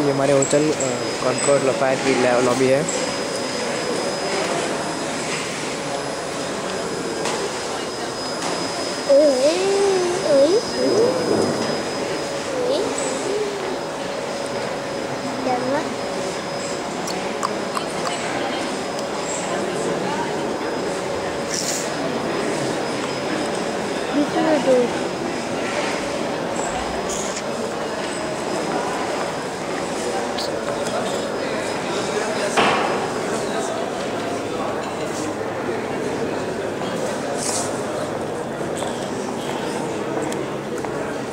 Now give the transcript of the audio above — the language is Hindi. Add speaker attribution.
Speaker 1: ये हमारे होटल कॉनकॉर्ड लफायत की लॉबी है।
Speaker 2: Itu